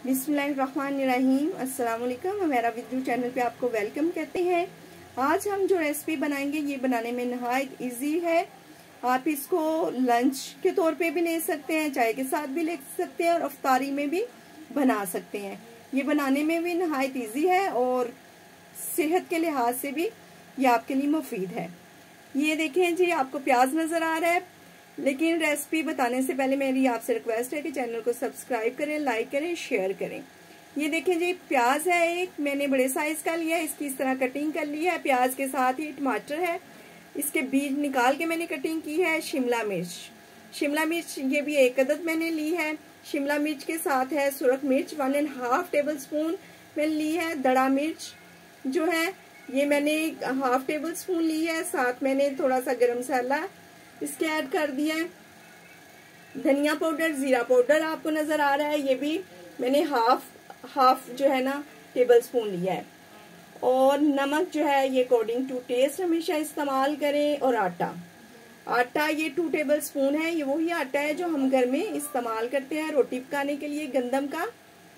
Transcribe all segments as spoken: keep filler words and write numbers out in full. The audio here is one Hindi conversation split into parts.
बिस्मिल्लाहिर्रहमानिर्रहीम। अस्सलाम वालेकुम। हमारा विद्यू चैनल पे आपको वेलकम कहते हैं। आज हम जो रेसिपी बनाएंगे ये बनाने में नहायत इजी है। आप इसको लंच के तौर पे भी ले सकते हैं, चाय के साथ भी ले सकते हैं और अफ्तारी में भी बना सकते हैं। ये बनाने में भी नहायत इजी है और सेहत के लिहाज से भी ये आपके लिए मुफीद है। ये देखें जी, आपको प्याज नजर आ रहा है, लेकिन रेसिपी बताने से पहले मेरी आपसे रिक्वेस्ट है कि चैनल को सब्सक्राइब करें, लाइक करें, शेयर करें। ये देखें जी, प्याज है एक, मैंने बड़े साइज का लिया है, इसकी इस तरह कटिंग कर ली है। प्याज के साथ ही टमाटर है, इसके बीज निकाल के मैंने कटिंग की है। शिमला मिर्च, शिमला मिर्च ये भी एक अदद मैंने ली है। शिमला मिर्च के साथ है सुरख मिर्च, one and half tablespoon मैंने ली है। दड़ा मिर्च जो है ये मैंने हाफ टेबल स्पून ली है। साथ मैंने थोड़ा सा गरम मसाला इसके ऐड कर दिया है। धनिया पाउडर, जीरा पाउडर आपको नजर आ रहा है, ये भी मैंने हाफ हाफ जो है ना टेबल स्पून लिया है। और नमक जो है ये अकॉर्डिंग टू टेस्ट हमेशा इस्तेमाल करें। और आटा, आटा ये टू टेबल स्पून है। ये वही आटा है जो हम घर में इस्तेमाल करते हैं रोटी पकाने के लिए, गंदम का।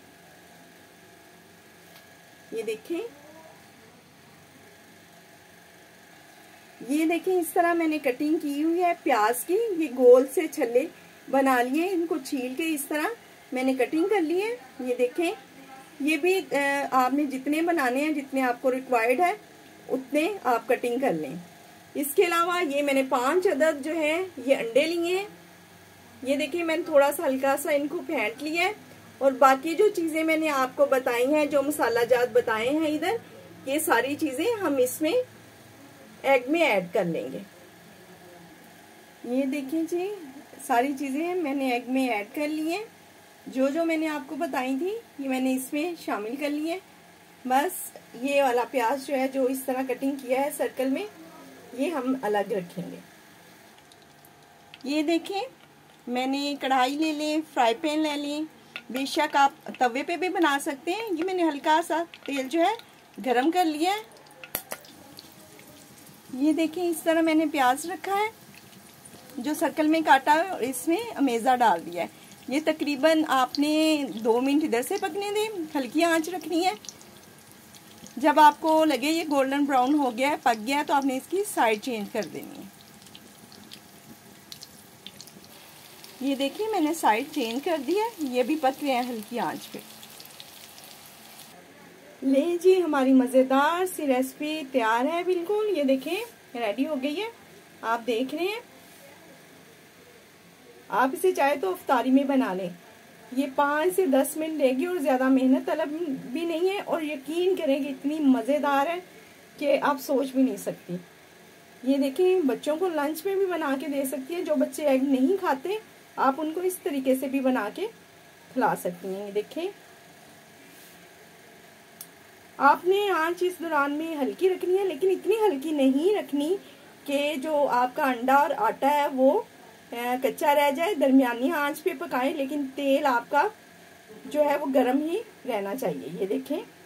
ये देखें, ये देखें इस तरह मैंने कटिंग की हुई है प्याज की। ये गोल से छल्ले बना लिए, इनको छील के इस तरह मैंने कटिंग कर ली है। ये देखें, ये भी आपने जितने बनाने हैं, जितने आपको रिक्वायर्ड है उतने आप कटिंग कर लें। इसके अलावा ये मैंने पांच अदद जो है ये अंडे लिए हैं। ये देखिए, मैंने थोड़ा सा हल्का सा इनको फेंट लिया है। और बाकी जो चीजें मैंने आपको बताई हैं, जो मसाला जात बताए हैं इधर, ये सारी चीजें हम इसमें एग में ऐड कर लेंगे। ये देखिए जी, सारी चीजें मैंने एग में ऐड कर ली हैं। जो जो मैंने आपको बताई थी ये मैंने इसमें शामिल कर ली है। बस ये वाला प्याज जो है, जो इस तरह कटिंग किया है सर्कल में, ये हम अलग रखेंगे। ये देखें, मैंने कढ़ाई ले लें, फ्राई पैन ले लें, बेशक आप तवे पे भी बना सकते हैं। ये मैंने हल्का सा तेल जो है गरम कर लिया है। ये देखें, इस तरह मैंने प्याज रखा है जो सर्कल में काटा है और इसमें अमेज़ा डाल दिया है। ये तकरीबन आपने दो मिनट इधर से पकने दें, हल्की आंच रखनी है। जब आपको लगे ये गोल्डन ब्राउन हो गया है, पक गया है, तो आपने इसकी साइड चेंज कर देनी है। ये देखिए, मैंने साइड चेंज कर दी है, ये भी पक रहे हैं हल्की आंच पे। ले जी, हमारी मजेदार सी रेसिपी तैयार है बिल्कुल। ये देखें, रेडी हो गई है, आप देख रहे हैं। आप इसे चाहे तो अफ्तारी में बना लें। ये पाँच से दस मिनट लेगी और ज्यादा मेहनत तलब भी नहीं है। और यकीन करेंगे इतनी मजेदार है कि आप सोच भी नहीं सकती। ये देखें, बच्चों को लंच में भी बना के दे सकती है। जो बच्चे एग नहीं खाते, आप उनको इस तरीके से भी बना के खिला सकती हैं। ये देखें, आपने आंच इस दौरान में हल्की रखनी है, लेकिन इतनी हल्की नहीं रखनी कि जो आपका अंडा और आटा है वो कच्चा रह जाए। दरमियानी आंच पे पकाएं, लेकिन तेल आपका जो है वो गर्म ही रहना चाहिए। ये देखें,